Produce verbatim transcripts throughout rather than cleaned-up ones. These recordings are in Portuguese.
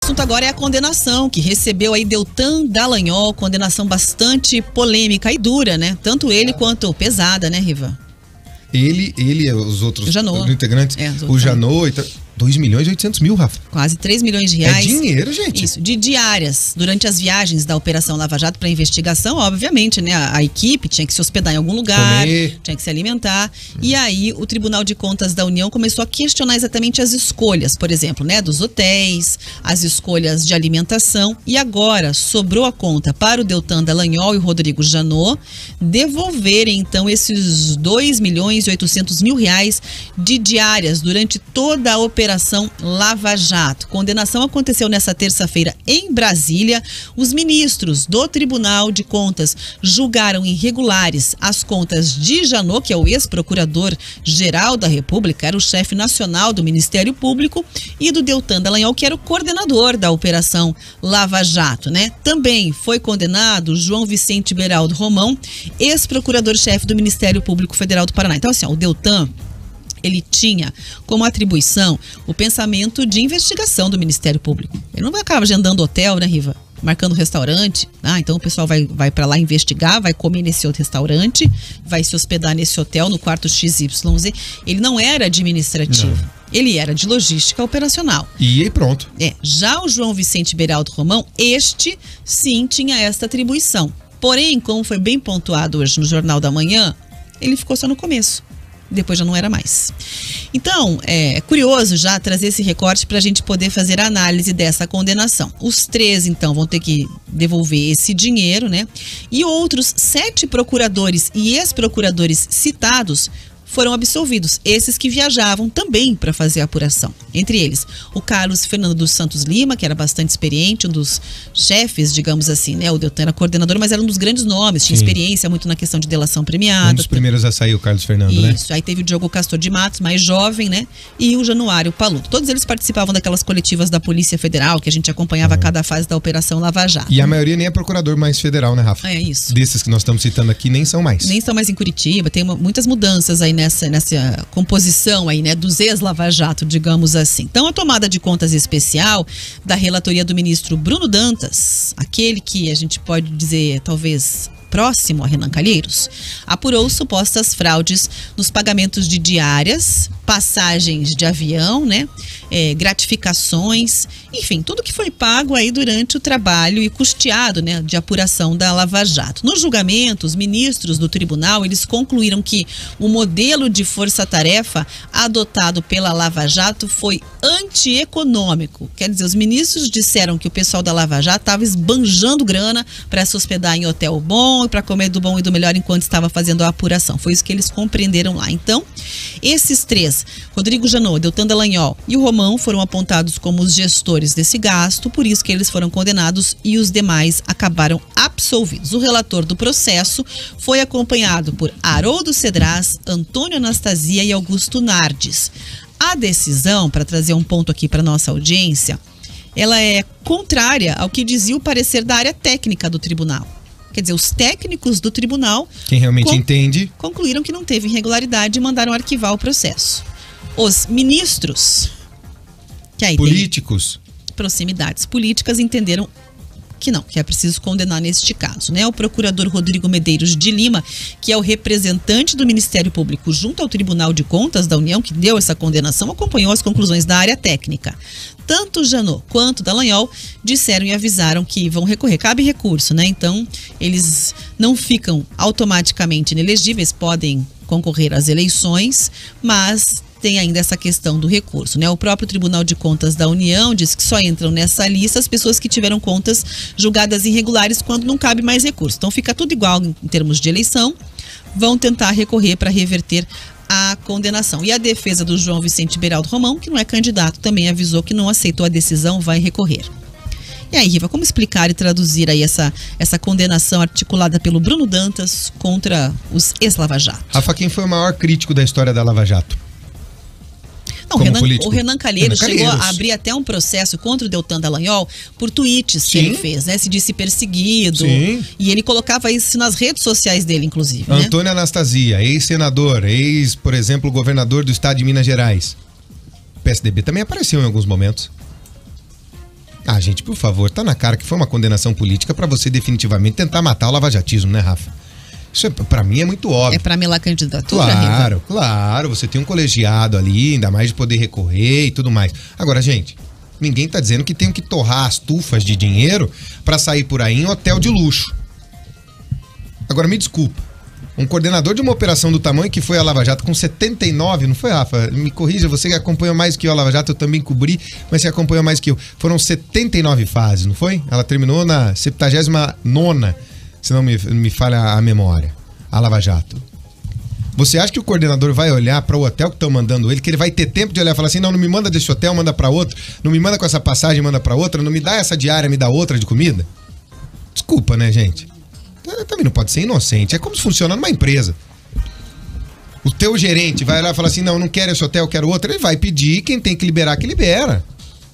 O assunto agora é a condenação que recebeu aí Deltan Dallagnol, condenação bastante polêmica e dura, né? Tanto ele quanto pesada, né, Riva? Ele, ele e os outros Janot. integrantes, é, o Janot, então, dois milhões e oitocentos mil, Rafa. Quase três milhões de reais. É dinheiro, gente. Isso, de diárias durante as viagens da Operação Lava Jato para investigação, obviamente, né? A, a equipe tinha que se hospedar em algum lugar, Comer. tinha que se alimentar. Hum. E aí o Tribunal de Contas da União começou a questionar exatamente as escolhas, por exemplo, né? Dos hotéis, as escolhas de alimentação. E agora sobrou a conta para o Deltan Dallagnol e o Rodrigo Janot devolverem, então, esses dois milhões e oitocentos mil reais de diárias durante toda a Operação Operação Lava Jato. Condenação aconteceu nessa terça-feira em Brasília. Os ministros do Tribunal de Contas julgaram irregulares as contas de Janot, que é o ex-procurador-geral da República, era o chefe nacional do Ministério Público, e do Deltan Dallagnol, que era o coordenador da Operação Lava Jato, né? Também foi condenado João Vicente Beraldo Romão, ex-procurador-chefe do Ministério Público Federal do Paraná. Então, assim, ó, o Deltan, ele tinha como atribuição o pensamento de investigação do Ministério Público. Ele não vai acabar agendando hotel, né, Riva? Marcando restaurante. Ah, então o pessoal vai, vai para lá investigar, vai comer nesse outro restaurante, vai se hospedar nesse hotel, no quarto X Y Z. Ele não era administrativo. Não. Ele era de logística operacional. E aí pronto. É, já o João Vicente Beraldo Romão, este sim tinha esta atribuição. Porém, como foi bem pontuado hoje no Jornal da Manhã, ele ficou só no começo. Depois já não era mais. Então, é curioso já trazer esse recorte para a gente poder fazer a análise dessa condenação. Os três, então, vão ter que devolver esse dinheiro, né? E outros sete procuradores e ex-procuradores citados foram absolvidos, esses que viajavam também para fazer a apuração. Entre eles, o Carlos Fernando dos Santos Lima, que era bastante experiente, um dos chefes, digamos assim, né? O Deltan era coordenador, mas era um dos grandes nomes, tinha Sim. experiência muito na questão de delação premiada. Um dos primeiros a sair, o Carlos Fernando, Isso. né? Isso, aí teve o Diogo Castor de Matos, mais jovem, né? E o Januário Paluto. Todos eles participavam daquelas coletivas da Polícia Federal, que a gente acompanhava ah. cada fase da Operação Lava Jato. E a maioria nem é procurador mais federal, né, Rafa? É isso. Desses que nós estamos citando aqui, nem são mais. Nem estão mais em Curitiba, tem uma, muitas mudanças aí nessa, nessa composição aí, né, dos ex-Lava Jato, digamos assim. Então, a tomada de contas especial da relatoria do ministro Bruno Dantas, aquele que a gente pode dizer, talvez, próximo a Renan Calheiros, apurou supostas fraudes nos pagamentos de diárias, passagens de avião, né, é, gratificações, enfim, tudo que foi pago aí durante o trabalho e custeado, né, de apuração da Lava Jato. No julgamento, os ministros do tribunal, eles concluíram que o modelo de força-tarefa adotado pela Lava Jato foi antieconômico. Quer dizer, os ministros disseram que o pessoal da Lava Jato estava esbanjando grana para se hospedar em hotel bom, para comer do bom e do melhor enquanto estava fazendo a apuração. Foi isso que eles compreenderam lá. Então, esses três, Rodrigo Janot, Deltan Dallagnol e o Romão, foram apontados como os gestores desse gasto, por isso que eles foram condenados e os demais acabaram absolvidos. O relator do processo foi acompanhado por Haroldo Cedras, Antônio Anastasia e Augusto Nardes. A decisão, para trazer um ponto aqui para nossa audiência, ela é contrária ao que dizia o parecer da área técnica do tribunal. Quer dizer, os técnicos do tribunal... Quem realmente con- entende... concluíram que não teve irregularidade e mandaram arquivar o processo. Os ministros... que aí políticos... proximidades políticas entenderam que não, que é preciso condenar neste caso, né? O procurador Rodrigo Medeiros de Lima, que é o representante do Ministério Público junto ao Tribunal de Contas da União, que deu essa condenação, acompanhou as conclusões da área técnica. Tanto Janot quanto Dallagnol disseram e avisaram que vão recorrer. Cabe recurso, né? Então, eles não ficam automaticamente inelegíveis, podem concorrer às eleições, mas tem ainda essa questão do recurso, né? O próprio Tribunal de Contas da União diz que só entram nessa lista as pessoas que tiveram contas julgadas irregulares quando não cabe mais recurso. Então fica tudo igual em termos de eleição, vão tentar recorrer para reverter a condenação. E a defesa do João Vicente Beraldo Romão, que não é candidato, também avisou que não aceitou a decisão, vai recorrer. E aí, Riva, como explicar e traduzir aí essa, essa condenação articulada pelo Bruno Dantas contra os ex-Lava Jato? Rafa, quem foi o maior crítico da história da Lava Jato? Não, Renan, o Renan Calheiros, Renan Calheiros chegou a abrir até um processo contra o Deltan Dallagnol por tweets Sim. que ele fez, né? Se disse perseguido. Sim. E ele colocava isso nas redes sociais dele, inclusive. Antônio né? Anastasia, ex-senador, ex, por exemplo, governador do estado de Minas Gerais. O P S D B também apareceu em alguns momentos. Ah, gente, por favor, tá na cara que foi uma condenação política pra você definitivamente tentar matar o lavajatismo, né, Rafa? Isso é, pra mim é muito óbvio. É pra melar candidatura, Claro, Riva? claro. Você tem um colegiado ali, ainda mais de poder recorrer e tudo mais. Agora, gente, ninguém tá dizendo que tem que torrar as tufas de dinheiro pra sair por aí em hotel de luxo. Agora, me desculpa. Um coordenador de uma operação do tamanho que foi a Lava Jato com setenta e nove, não foi, Rafa? Me corrija, você que acompanhou mais que eu a Lava Jato, eu também cobri, mas você acompanhou mais que eu. Foram setenta e nove fases, não foi? Ela terminou na septuagésima nona, se não me, me falha a memória, a Lava Jato. Você acha que o coordenador vai olhar para o hotel que estão mandando ele, que ele vai ter tempo de olhar e falar assim, não, não me manda desse hotel, manda para outro, não me manda com essa passagem, manda para outra, não me dá essa diária, me dá outra de comida? Desculpa, né, gente? Também não pode ser inocente. É como se funciona numa empresa. O teu gerente vai lá e fala assim, não, não quero esse hotel, quero outro. Ele vai pedir, quem tem que liberar, que libera.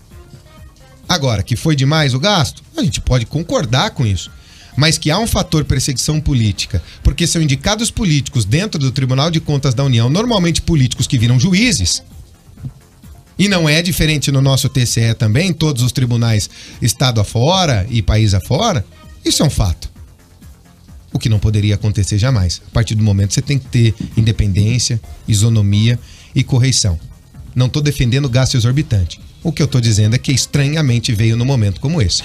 Agora, que foi demais o gasto? A gente pode concordar com isso. Mas que há um fator perseguição política, porque são indicados políticos dentro do Tribunal de Contas da União, normalmente políticos que viram juízes. E não é diferente no nosso T C E também, todos os tribunais estado afora e país afora. Isso é um fato. O que não poderia acontecer jamais. A partir do momento você tem que ter independência, isonomia e correição. Não estou defendendo gasto exorbitante. O que eu estou dizendo é que estranhamente veio num momento como esse.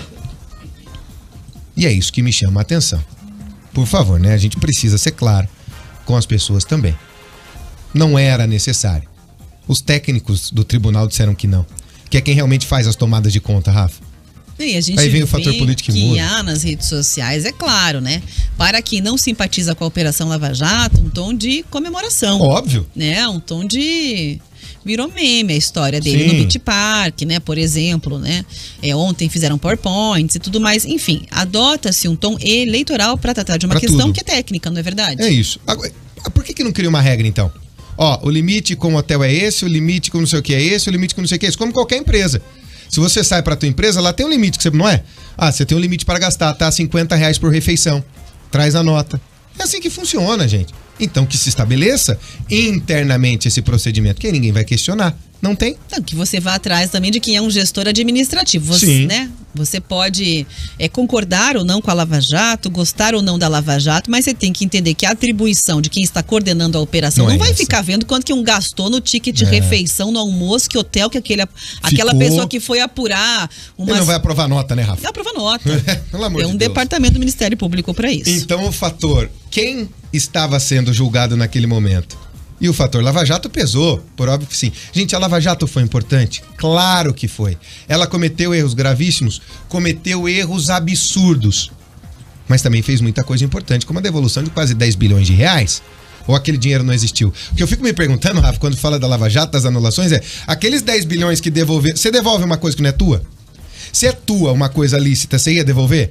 E é isso que me chama a atenção. Por favor, né? A gente precisa ser claro com as pessoas também. Não era necessário. Os técnicos do tribunal disseram que não. Que é quem realmente faz as tomadas de conta, Rafa. E a gente Aí vem vê o fator político que, que muda. há nas redes sociais, é claro, né? Para quem não simpatiza com a Operação Lava Jato, um tom de comemoração. Óbvio. Né? Um tom de... Virou meme a história dele Sim. no Beach Park, né? Por exemplo, né? É, ontem fizeram PowerPoints e tudo mais. Enfim, adota-se um tom eleitoral para tratar de uma Pra questão tudo. que é técnica, não é verdade? É isso. Agora, por que que não cria uma regra, então? Ó, o limite com o hotel é esse, o limite com não sei o que é esse, o limite com não sei o que é esse. Como qualquer empresa. Se você sai pra tua empresa, lá tem um limite que você não é? Ah, você tem um limite para gastar, tá? cinquenta reais por refeição. Traz a nota. É assim que funciona, gente. Então que se estabeleça internamente esse procedimento, que aí ninguém vai questionar. Não tem? Então, que você vá atrás também de quem é um gestor administrativo. Você, Sim. né? Você pode é, concordar ou não com a Lava Jato, gostar ou não da Lava Jato, mas você tem que entender que a atribuição de quem está coordenando a operação não, não é vai essa. ficar vendo quanto que um gastou no ticket de É. refeição, no almoço, que hotel, que aquele, aquela Ficou. pessoa que foi apurar uma... Ele não vai aprovar nota, né, Rafa? Não aprova nota. Pelo amor Tem de um Deus. departamento do Ministério Público para isso. Então o fator, quem estava sendo julgado naquele momento? E o fator Lava Jato pesou, por óbvio que sim. Gente, a Lava Jato foi importante? Claro que foi. Ela cometeu erros gravíssimos, cometeu erros absurdos. Mas também fez muita coisa importante, como a devolução de quase dez bilhões de reais. Ou aquele dinheiro não existiu? O que eu fico me perguntando, Rafa, quando fala da Lava Jato, das anulações, é aqueles dez bilhões que devolver... Você devolve uma coisa que não é tua? Se é tua uma coisa lícita, você ia devolver?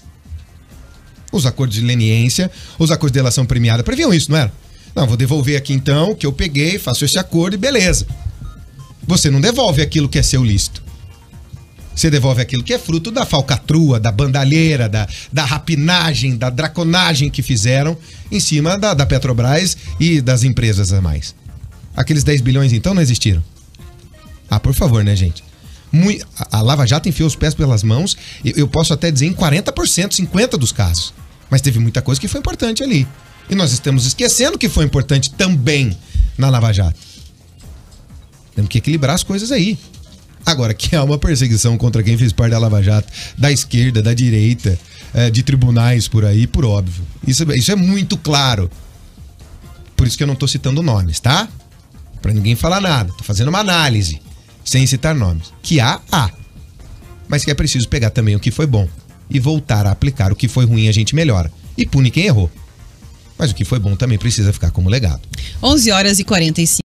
Os acordos de leniência, os acordos de delação premiada previam isso, não era? Não, vou devolver aqui então o que eu peguei, faço esse acordo e beleza. Você não devolve aquilo que é seu lícito. Você devolve aquilo que é fruto da falcatrua, da bandalheira, da, da rapinagem, da draconagem que fizeram em cima da, da Petrobras e das empresas a mais. Aqueles dez bilhões então não existiram? Ah, por favor, né, gente? Muito, a Lava Jato enfiou os pés pelas mãos, eu, eu posso até dizer em quarenta por cento, cinquenta por cento dos casos. Mas teve muita coisa que foi importante ali. E nós estamos esquecendo que foi importante também na Lava Jato. Temos que equilibrar as coisas aí. Agora, que há uma perseguição contra quem fez parte da Lava Jato, da esquerda, da direita, é, de tribunais por aí, por óbvio. Isso, isso é muito claro. Por isso que eu não estou citando nomes, tá? Pra ninguém falar nada. Tô fazendo uma análise, sem citar nomes. Que há, há. Mas que é preciso pegar também o que foi bom e voltar a aplicar o que foi ruim, a gente melhora. E pune quem errou. Mas o que foi bom também precisa ficar como legado. onze horas e quarenta e cinco.